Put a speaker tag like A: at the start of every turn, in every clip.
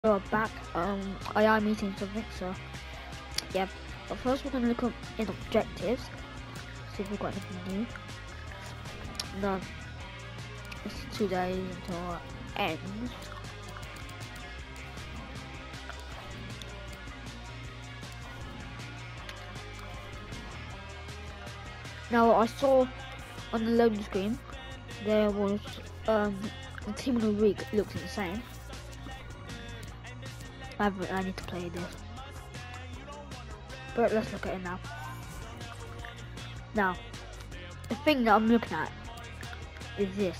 A: We're back. I am eating something, so yeah. But first, we're gonna look up in objectives. See if we've got anything new. No, it's 2 days until it ends. Now, I saw on the loading screen there was the team of the week looks insane. I need to play this. But let's look at it now. Now, the thing that I'm looking at is this.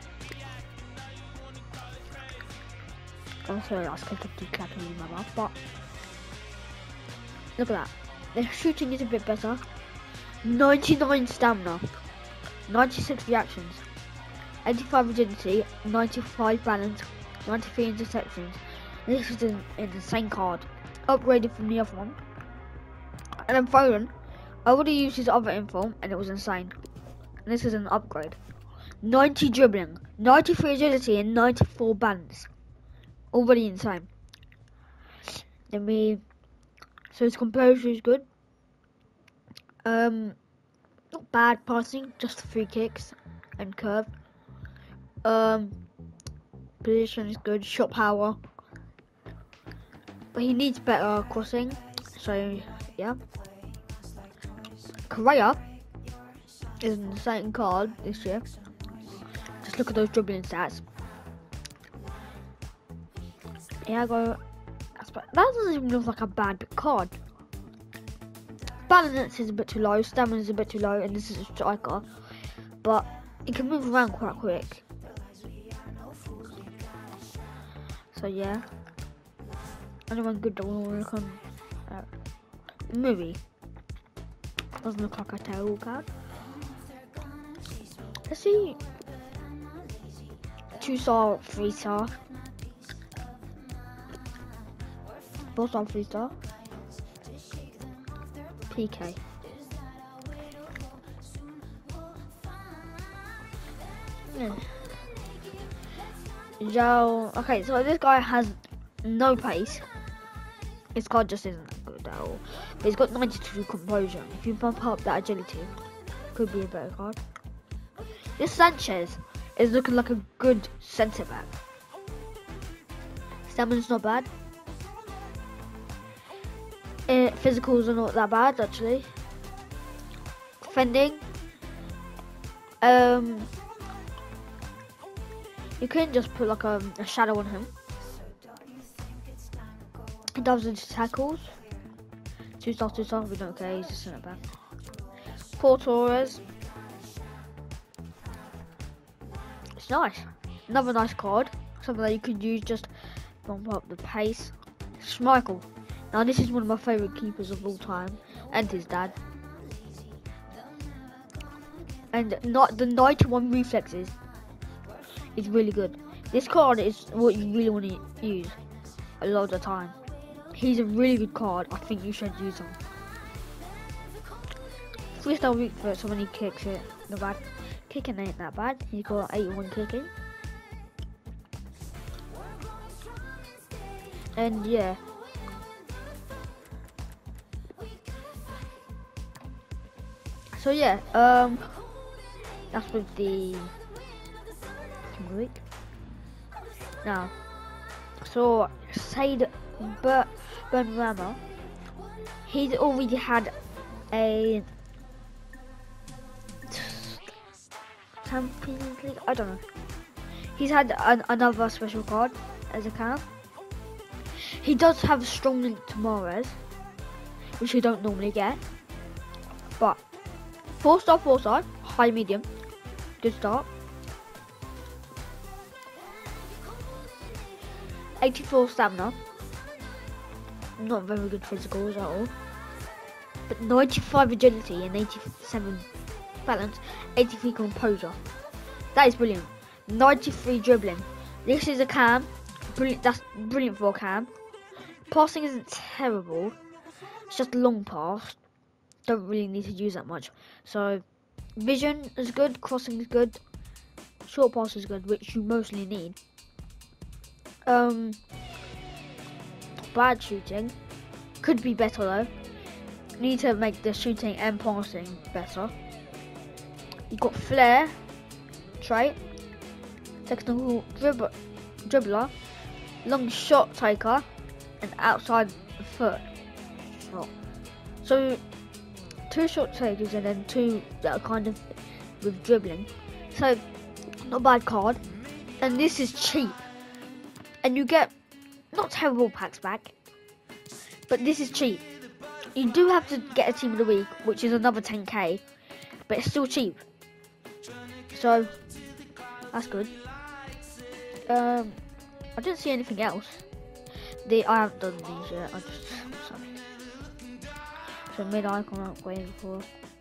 A: I'm sorry, I was going to do clapping in my mouth, but look at that. The shooting is a bit better. 99 stamina, 96 reactions, 85 agility, 95 balance, 93 interceptions. This is an insane card. Upgraded from the other one. And then Foden, I already used his other info and it was insane. And this is an upgrade. 90 dribbling, 93 agility and 94 balance. Already insane. So his composure is good. Not bad passing, just free kicks and curve. Position is good, shot power. But he needs better crossing. So yeah. Correa is an insane card this year. Just look at those dribbling stats. Yeah, that doesn't even look like a bad card. Balance is a bit too low, stamina is a bit too low, and this is a striker. But he can move around quite quick. So yeah. Anyone good that will look on movie. Doesn't look like a terrible card. Let's see. 2-star, 3-star. 4-star, 3-star. PK. Joe. Okay, so this guy has no pace. His card just isn't that good at all. But he's got 92 composure. If you bump up that agility, could be a better card. This Sanchez is looking like a good centre back. Stamina's not bad. Physicals are not that bad actually. Defending. You can just put like a shadow on him. He does his tackles. 2-star, 2-star, we don't care, he's a centre back. 4 Torres. It's nice. Another nice card. Something that you could use just bump up the pace. Schmeichel. Now this is one of my favourite keepers of all time. And his dad. And not the 91 reflexes is really good. This card is what you really want to use a lot of the time. He's a really good card. I think you should use him. 3-star weak foot, so when he kicks it, not bad. Kicking ain't that bad. He's got 81 kicking. And yeah. So yeah, that's with the week. Now, so Said Benrahma, he's already had a Champions League. I don't know. He's had another special card as a cam. He does have a strong link to Mahrez, which you don't normally get. But 4-star, 4-star, high medium, good start. 84 stamina, not very good physicals at all. But 95 agility and 87 balance, 83 composure. That is brilliant. 93 dribbling. This is a cam. Brilliant. That's brilliant for a cam. Passing isn't terrible. It's just a long pass. Don't really need to use that much. So vision is good. Crossing is good. Short pass is good, which you mostly need. bad shooting. Could be better though. Need to make the shooting and passing better. You got flair, trait, technical dribbler, long shot taker, and outside the foot shot. So 2 shot takers and then 2 that are kind of with dribbling. So not a bad card. And this is cheap. And you get not terrible packs back, but this is cheap. You do have to get a team of the week, which is another 10k, but it's still cheap. So that's good. I didn't see anything else. I haven't done these yet. Sorry. So mid icon upgrade before.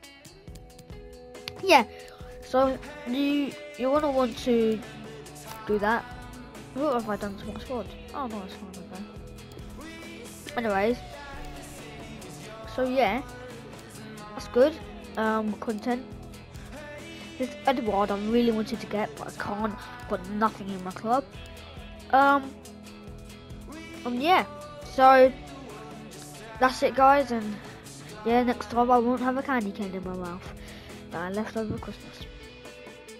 A: Yeah. So you're gonna want to do that. What have I done to my squad? Oh no, it's fine. Okay. Anyways. So yeah, that's good. Content. This Edward I really wanted to get, but I can't. Got nothing in my club. Yeah. So that's it, guys. And yeah, next time I won't have a candy cane in my mouth that I left over Christmas.